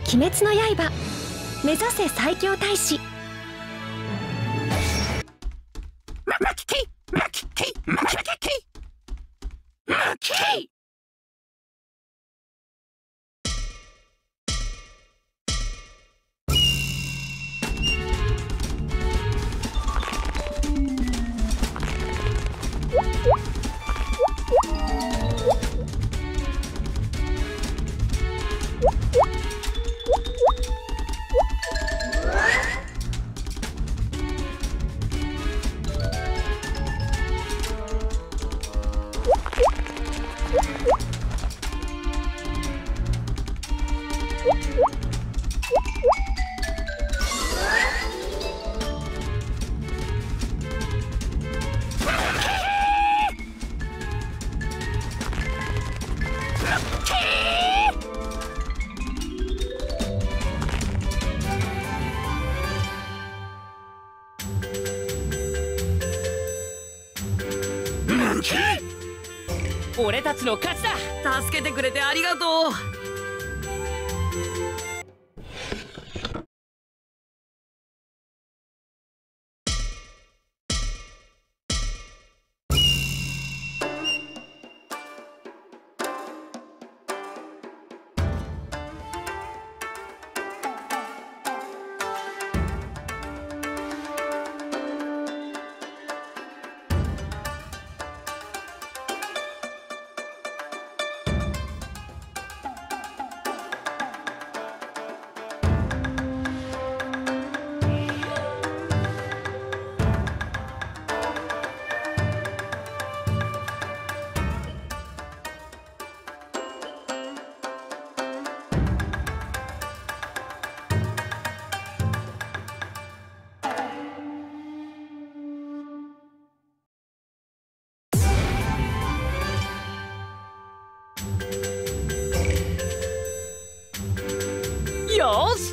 鬼滅の刃、目指せ最強大使。 俺たちの勝ちだ。助けてくれてありがとう。よし。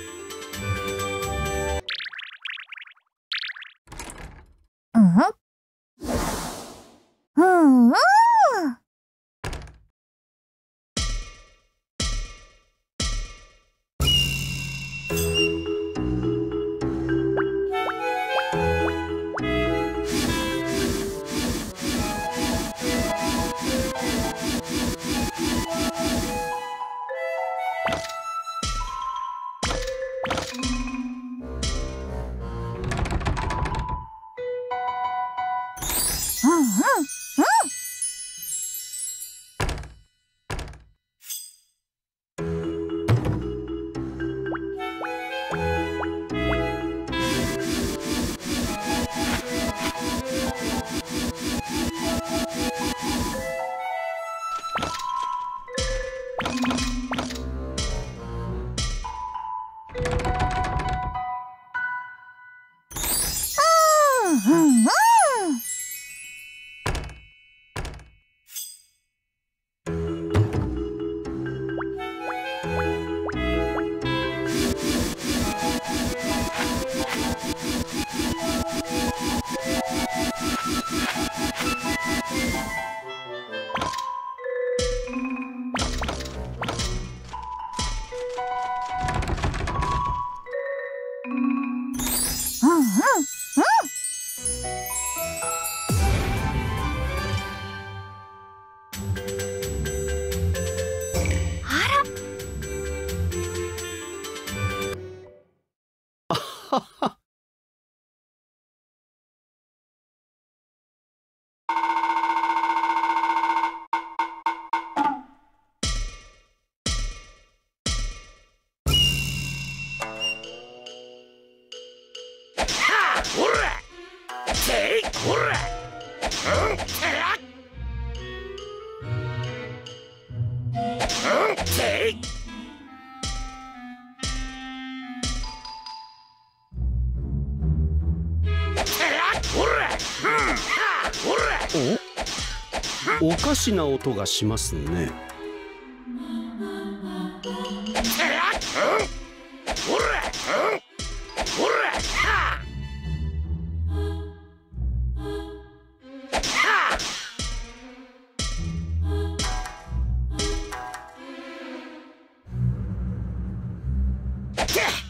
おかしな音がしますね。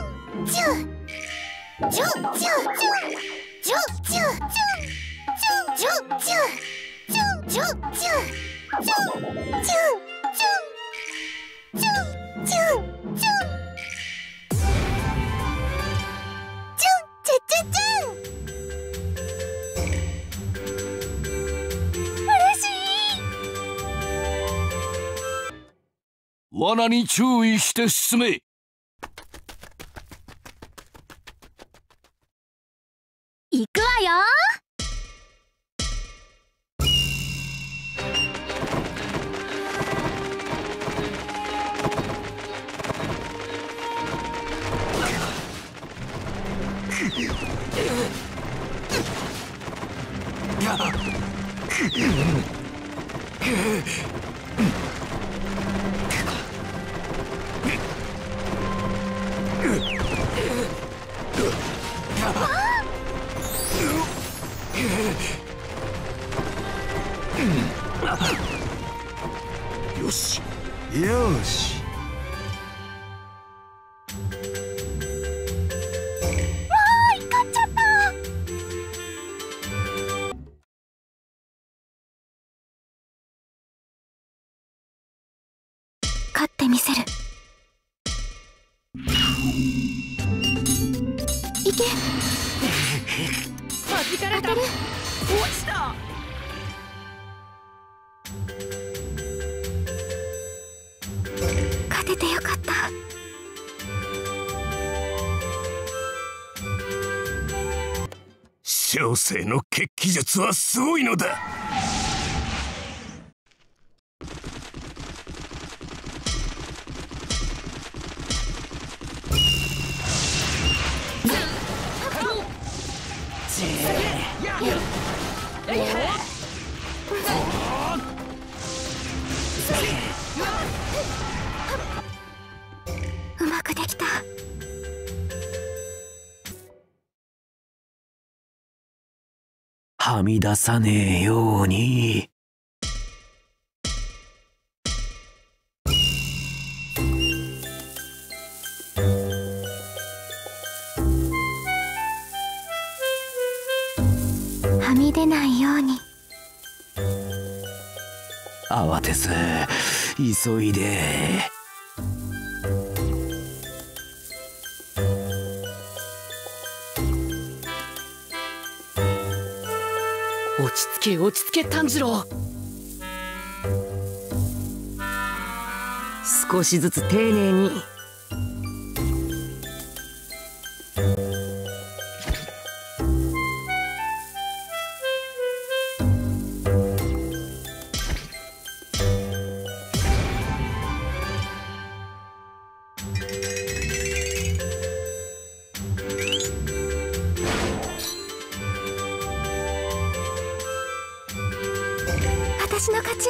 罠に注意して進め。 行くわよ。 勝ってみせる。いけ。 弾かれた。落ちた。 勝ててよかった。 小生の血気術はすごいのだ。 うまくできた。 はみ出さねえように。 はみ出ないように。 慌てず急いで。 落ち着け落ち着け炭治郎。少しずつ丁寧に。 私の勝ち。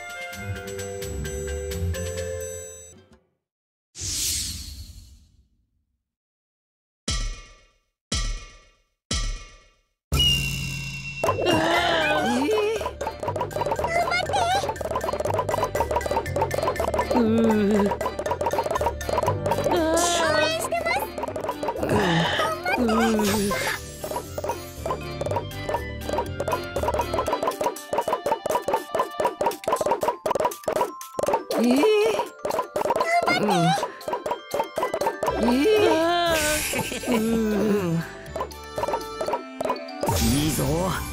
いいぞ。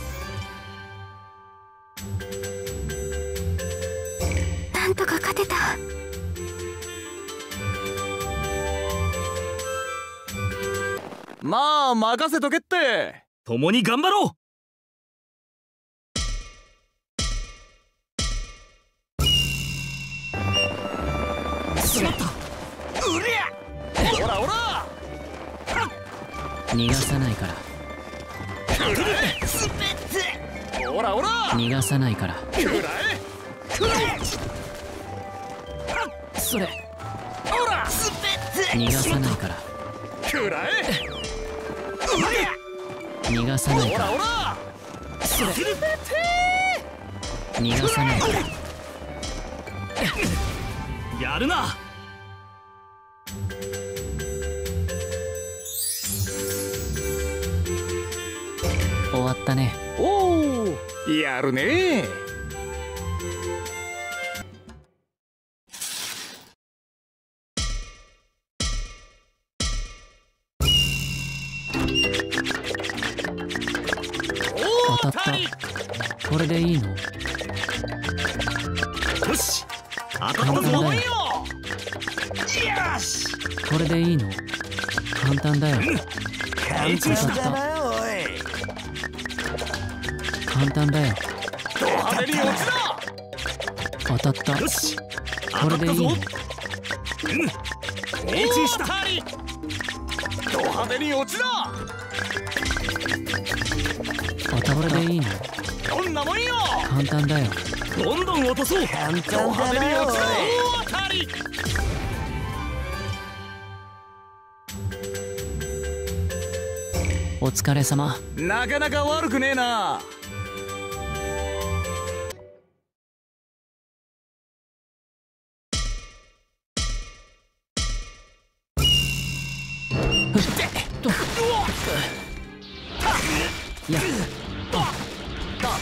なんとか勝てた。 まあ任せとけって。共に頑張ろう。しまった。うりゃ。ほらほら。 逃がさないから。 ほらほら。 逃がさないから。それ。 ほら。 逃がさないから。逃がさないから。それ。逃がさないから。 やるな。 終わったね。 おお、やるね。 当たった。これでいいの？ よし、当たったぞ。よし、 これでいいの？簡単だよ。 簡単だなおい。 簡単だよ。 ド派手に落ちだ。 当たった。 よし、 これでいいの？ 命中した。ド派手に落ちだ。 これでいいの？ どんなもんよ。 簡単だよ。 どんどん落とそう。 簡単だなおい。 大当たり。 お疲れ様。 なかなか悪くねえな。 やっ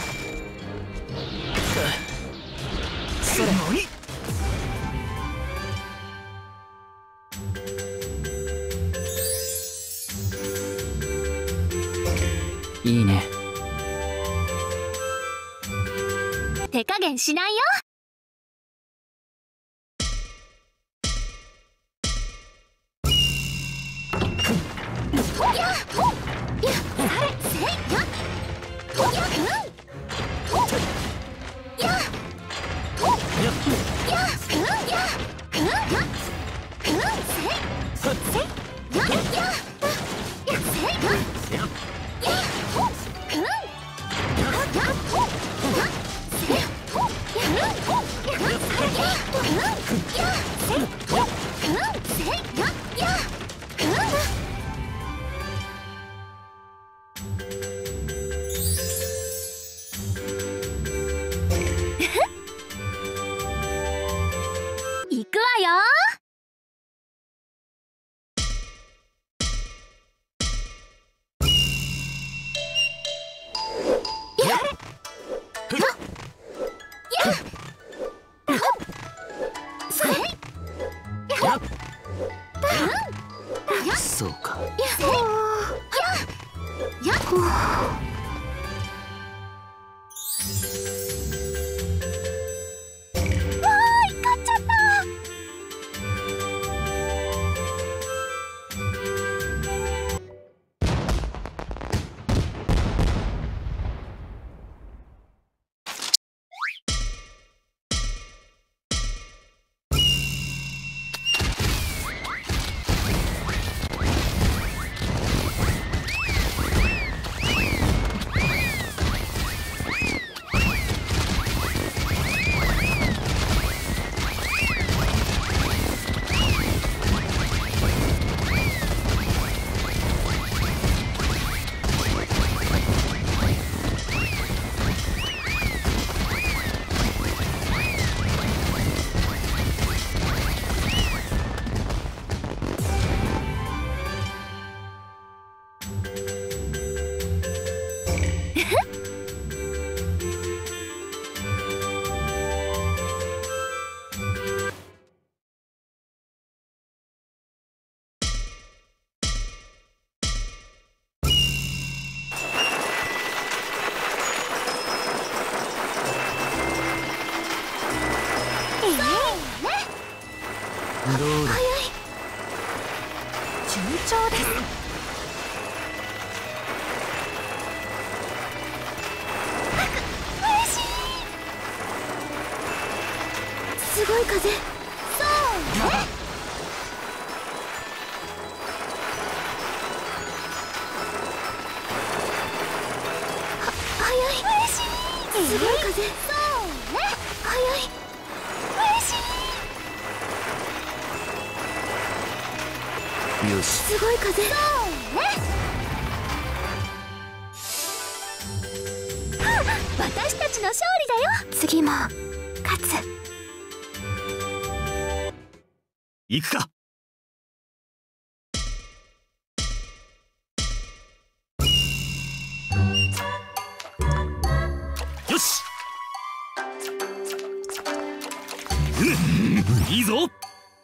それ。 いいね。 手加減しないよ。行くわよ。 そうか。どうだ。 順調です。嬉しい。すごい風。そうね。早い。嬉しい。すごい風。そうね。早い。嬉しい。 よし。 すごい風。そうね。私たちの勝利だよ。次も勝つ。 行くか。よし。いいぞ。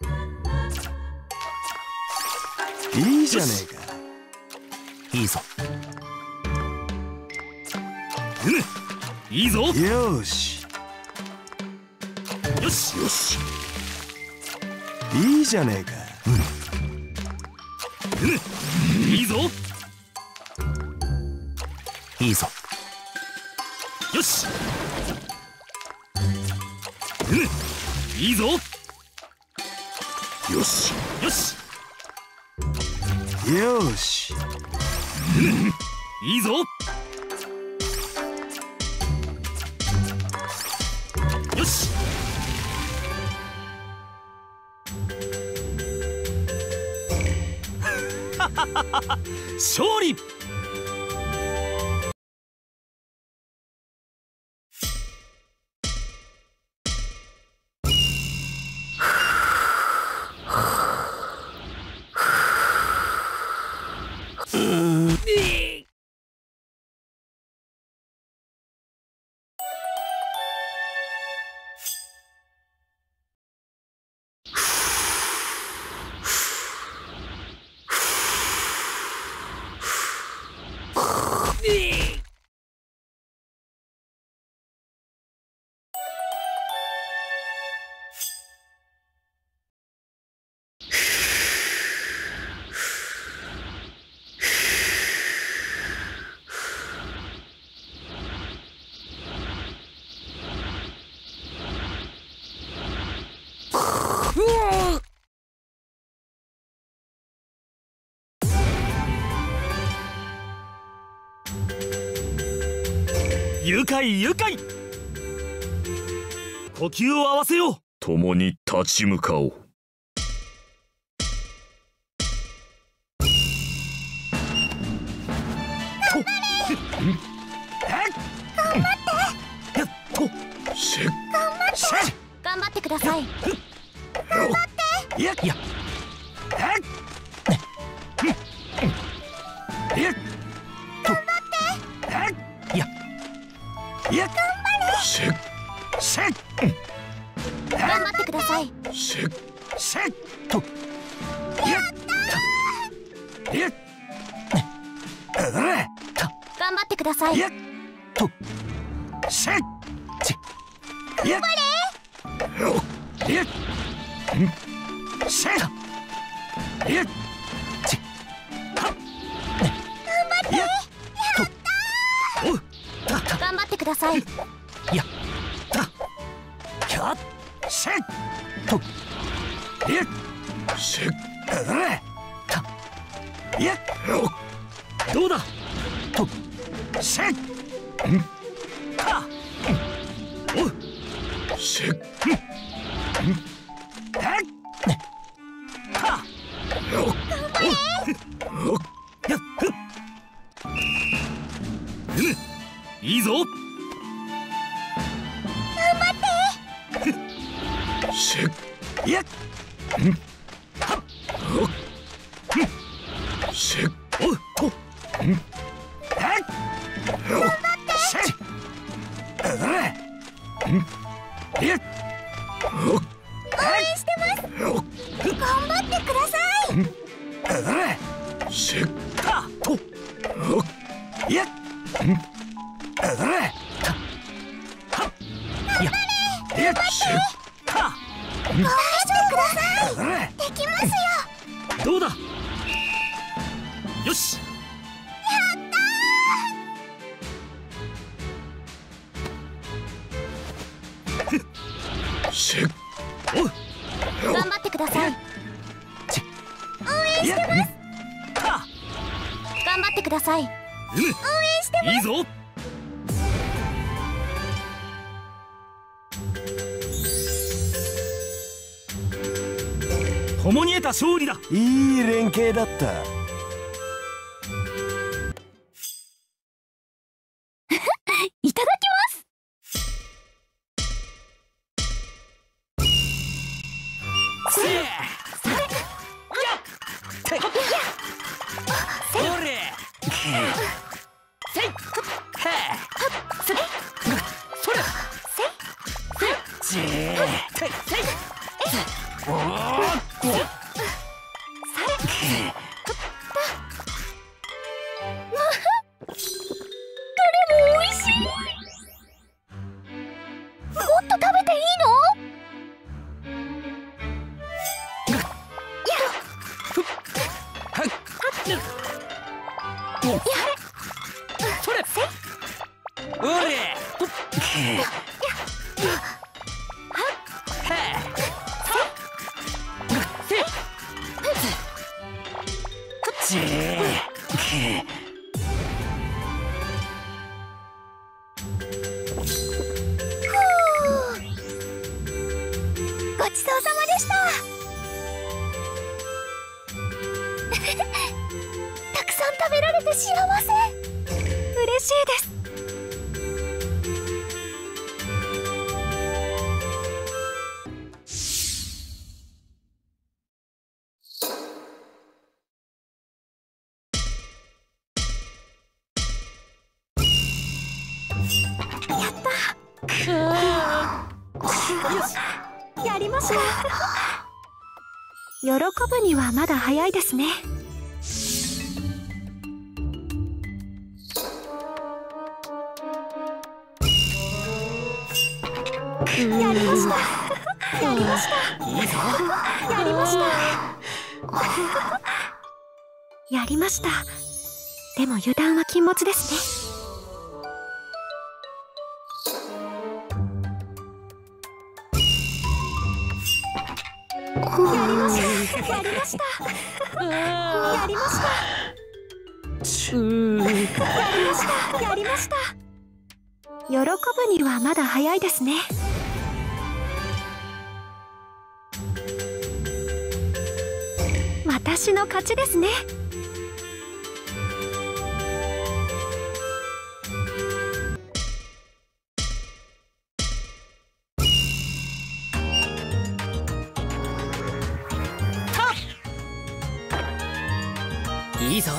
いいじゃねえか。 いいぞ。 いいぞ。 よしよしよし。 いいじゃねえか。 いいぞ。 いいぞ。 よし。いいぞ。 よしよし。 よし。 いいぞ。よし。勝利。 愉快愉快。呼吸を合わせよう。 共に立ち向かおう。 頑張ってください。 頑張って。 いやいや。 頑張って。 いやいや。 頑張れ。 頑張ってください。頑張ってください。頑張ってください。 やったキャッシェッとやっシェッたやっどうだとシェッたおシェッたやっいいぞ。シェッやっはっシェッおっとはっシェッやっ応援してます。頑張ってください。 シェッタとやったはっやっシェッ応援してください。できますよ。 どうだ。よし。 やったシェッ頑張ってください。 応援してます。 頑張ってください。 応援してます。 いいぞ。共に得た勝利だ。 いい連携だった。 いただきます。 せいごちそうさまでした。たくさん食べられて幸せ。嬉しいです。やった。やりました。喜ぶにはまだ早いですね。やりました。やりました。 いいぞ。 やりました。やりました。でも油断は禁物ですね。やりました。やりました。やりました。やりました。やりました。 喜ぶにはまだ早いですね。私の勝ちですね。 いいぞ。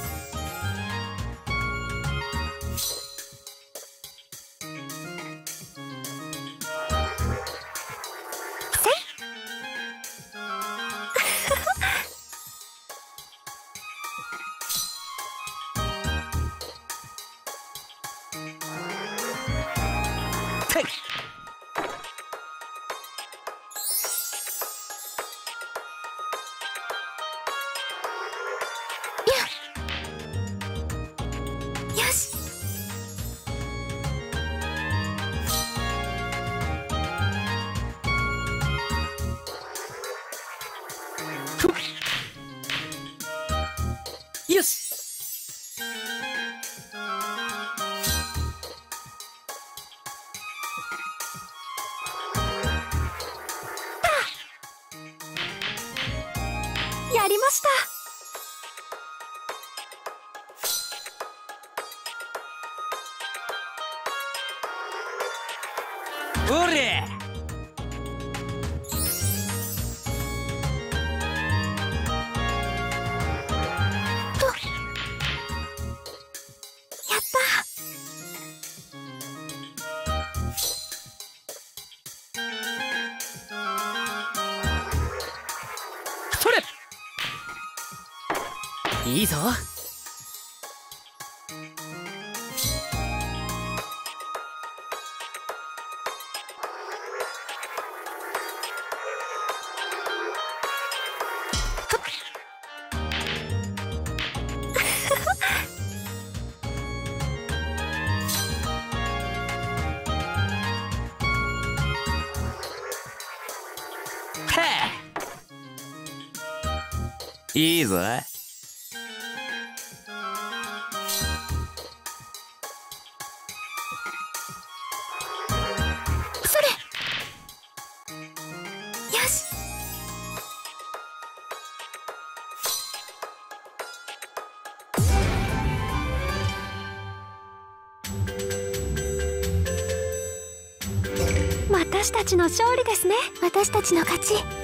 よし。 やりました。 おれ。いいぞ。 いいぞ。 私たちの勝利ですね。私たちの勝ち。